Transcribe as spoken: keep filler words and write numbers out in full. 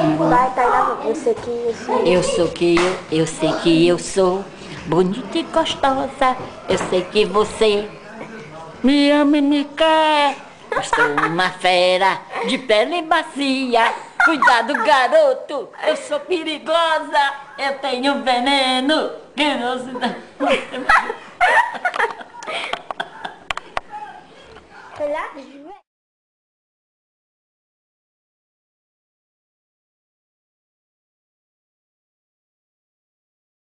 Vai, Tainá, eu sei que eu sou. Eu sou que eu, eu sei que eu sou bonita e gostosa. Eu sei que você me ama e me quer. Eu sou uma fera de pele macia. Cuidado, garoto, eu sou perigosa. Eu tenho veneno que não se dá. Sei lá.